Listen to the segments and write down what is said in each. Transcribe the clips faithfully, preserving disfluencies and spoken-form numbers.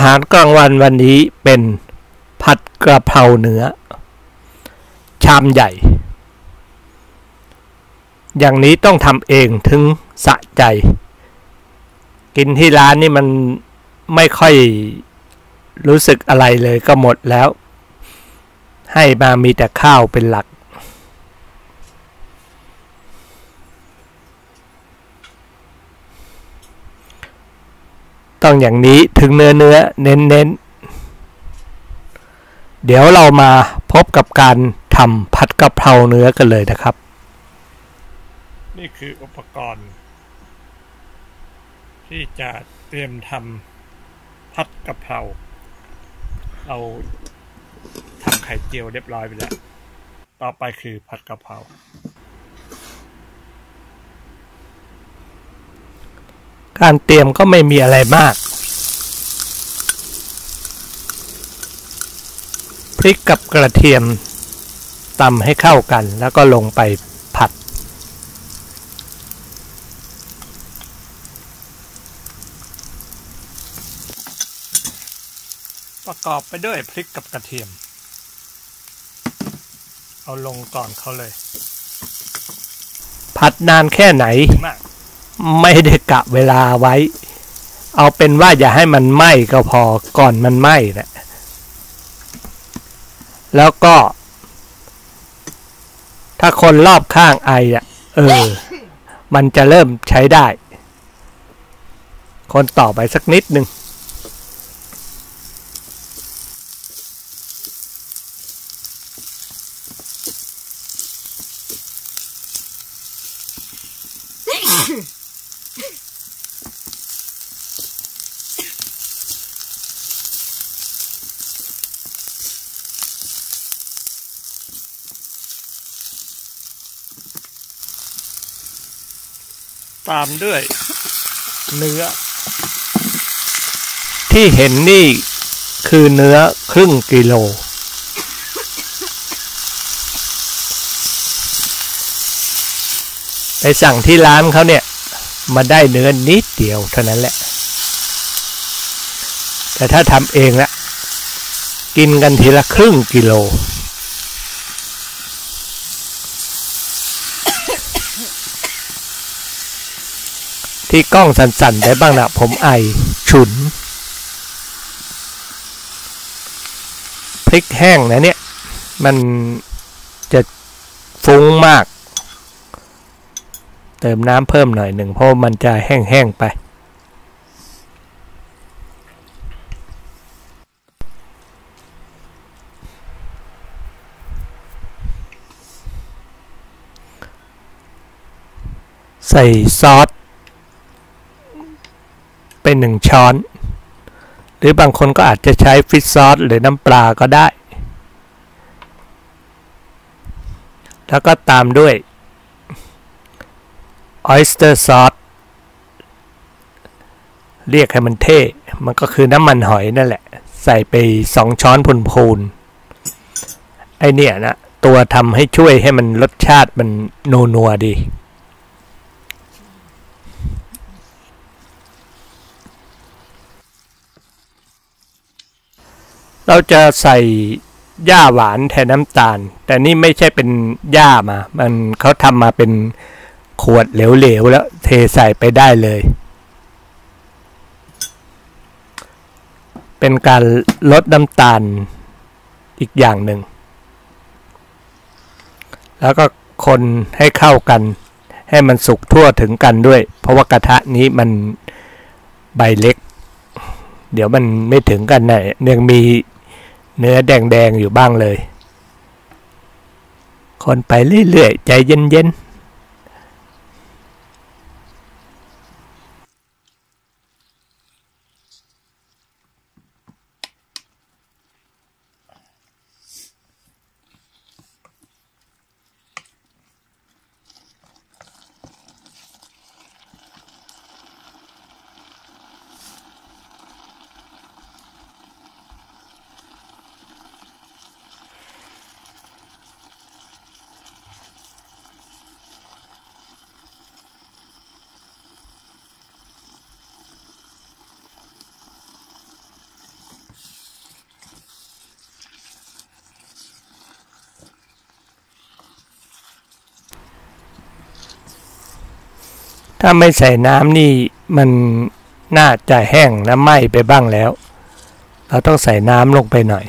ารกลางวันวันนี้เป็นผัดกระเพราเนื้อชามใหญ่อย่างนี้ต้องทำเองถึงสะใจกินที่ร้านนี่มันไม่ค่อยรู้สึกอะไรเลยก็หมดแล้วให้มามีแต่ข้าวเป็นหลักต้องอย่างนี้ถึงเนื้อเนื้อเน้นเน้นเดี๋ยวเรามาพบกับการทำผัดกะเพราเนื้อกันเลยนะครับนี่คืออุปกรณ์ที่จะเตรียมทำผัดกะเพราเราทำไข่เจียวเรียบร้อยไปแล้วต่อไปคือผัดกะเพราการเตรียมก็ไม่มีอะไรมากพริกกับกระเทียมตำให้เข้ากันแล้วก็ลงไปผัดประกอบไปด้วยพริกกับกระเทียมเอาลงก่อนเขาเลยผัดนานแค่ไหนไม่ได้กะเวลาไว้เอาเป็นว่าอย่าให้มันไหม้ก็พอก่อนมันไหม้นะแล้วก็ถ้าคนรอบข้างไออ่ะเออมันจะเริ่มใช้ได้คนต่อไปสักนิดนึงตามด้วยเนื้อที่เห็นนี่คือเนื้อครึ่งกิโลไปสั่งที่ร้านเขาเนี่ยมาได้เนื้อนิดเดียวเท่านั้นแหละแต่ถ้าทำเองละกินกันทีละครึ่งกิโลที่กล้องสั่นๆได้บ้างนะผมไอฉุนพริกแห้งนะเนี่ยมันจะฟุ้งมากเติมน้ำเพิ่มหน่อยหนึ่งเพราะมันจะแห้งๆไปใส่ซอสเป็นหนึ่งช้อนหรือบางคนก็อาจจะใช้ฟิชซอสหรือน้ำปลาก็ได้แล้วก็ตามด้วยออยสเตอร์ซอสเรียกให้มันเท่มันก็คือน้ำมันหอยนั่นแหละใส่ไปสองช้อนพูนๆไอเนี่ยนะตัวทำให้ช่วยให้มันรสชาติมันนัวๆดีเราจะใส่หญ้าหวานแทนน้ำตาลแต่นี่ไม่ใช่เป็นหญ้ามามันเขาทำมาเป็นขวดเหลวๆแล้วเทใส่ไปได้เลยเป็นการลดน้ำตาลอีกอย่างหนึ่งแล้วก็คนให้เข้ากันให้มันสุกทั่วถึงกันด้วยเพราะว่ากระทะนี้มันใบเล็กเดี๋ยวมันไม่ถึงกันนะยังมีเนื้อแดงๆอยู่บ้างเลยคนไปเรื่อยๆใจเย็นๆถ้าไม่ใส่น้ำนี่มันน่าจะแห้งและไหม้ไปบ้างแล้วเราต้องใส่น้ำลงไปหน่อย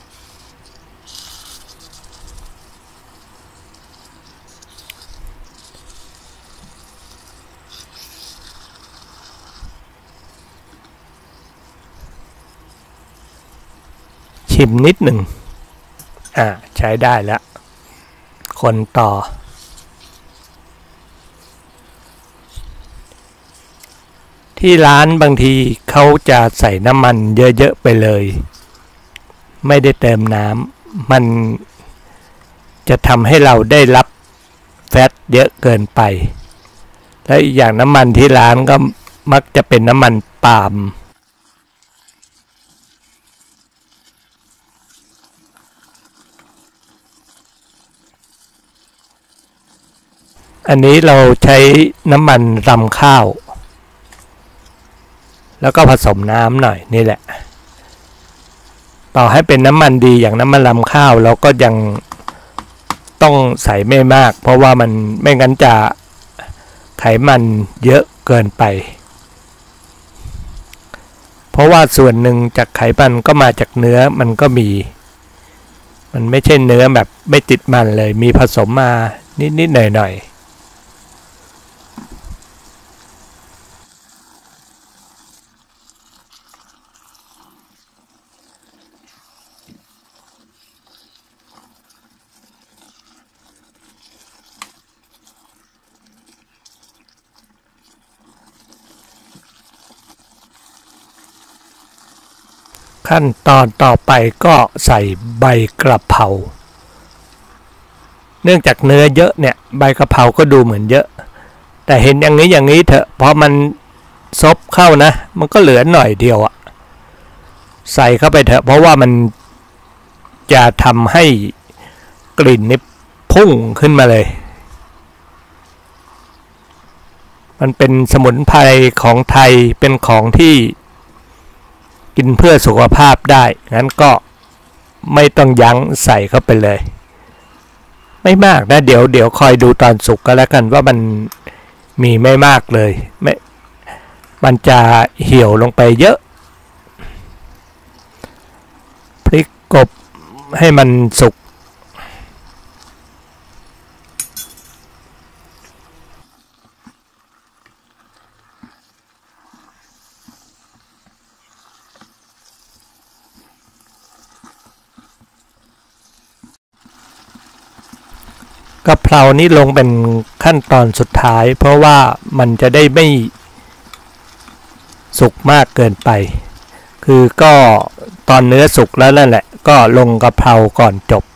ชิมนิดหนึ่งอ่าใช้ได้แล้วคนต่อที่ร้านบางทีเขาจะใส่น้ำมันเยอะๆไปเลยไม่ได้เติมน้ำมันจะทำให้เราได้รับแฟตเยอะเกินไปและอีกอย่างน้ำมันที่ร้านก็มักจะเป็นน้ำมันปาล์มอันนี้เราใช้น้ำมันรำข้าวแล้วก็ผสมน้ำหน่อยนี่แหละต่อให้เป็นน้ำมันดีอย่างน้ำมันรำข้าวเราก็ยังต้องใส่ไม่มากเพราะว่ามันไม่งั้นจะไขมันเยอะเกินไปเพราะว่าส่วนหนึ่งจากไขมันก็มาจากเนื้อมันก็มีมันไม่ใช่เนื้อแบบไม่ติดมันเลยมีผสมมานิดๆหน่อยๆขั้นตอนต่อไปก็ใส่ใบกระเพราเนื่องจากเนื้อเยอะเนี่ยใบกระเพราก็ดูเหมือนเยอะแต่เห็นอย่างนี้อย่างนี้เถอะพอมันซบเข้านะมันก็เหลือหน่อยเดียวอะใส่เข้าไปเถอะเพราะว่ามันจะทำให้กลิ่นนี่พุ่งขึ้นมาเลยมันเป็นสมุนไพรของไทยเป็นของที่กินเพื่อสุขภาพได้งั้นก็ไม่ต้องยั้งใส่เข้าไปเลยไม่มากนะเดี๋ยวเดี๋ยวคอยดูตอนสุกก็แล้วกันว่ามันมีไม่มากเลยไม่มันจะเหี่ยวลงไปเยอะพลิกกบให้มันสุกกะเพรานี่ลงเป็นขั้นตอนสุดท้ายเพราะว่ามันจะได้ไม่สุกมากเกินไปคือก็ตอนเนื้อสุกแล้วนั่นแหละก็ลงกะเพราก่อนจบ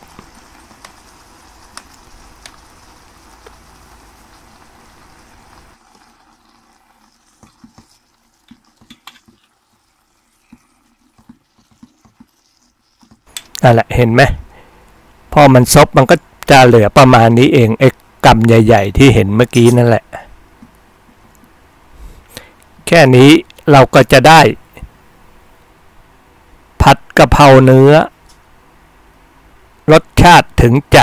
นั่นแหละเห็นไหมพอมันซบมันก็จะเหลือประมาณนี้เองไอ้กำใหญ่ๆที่เห็นเมื่อกี้นั่นแหละแค่นี้เราก็จะได้ผัดกะเพราเนื้อรสชาติถึงใจ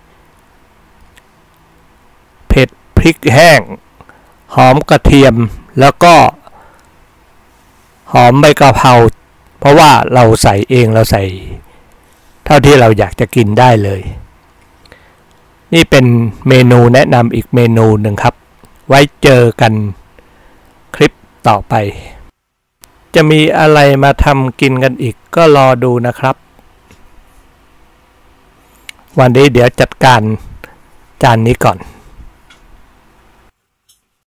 เผ็ดพริกแห้งหอมกระเทียมแล้วก็หอมใบกะเพราเพราะว่าเราใส่เองเราใส่เท่าที่เราอยากจะกินได้เลยนี่เป็นเมนูแนะนำอีกเมนูหนึ่งครับไว้เจอกันคลิปต่อไปจะมีอะไรมาทำกินกันอีกก็รอดูนะครับวันนี้เดี๋ยวจัดการจานนี้ก่อน